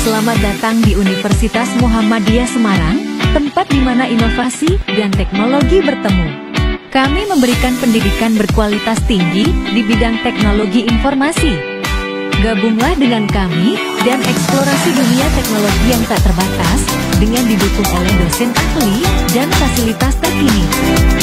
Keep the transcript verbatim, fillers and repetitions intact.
Selamat datang di Universitas Muhammadiyah Semarang, tempat di mana inovasi dan teknologi bertemu. Kami memberikan pendidikan berkualitas tinggi di bidang teknologi informasi. Gabunglah dengan kami dan eksplorasi dunia teknologi yang tak terbatas dengan didukung oleh dosen ahli dan fasilitas terkini.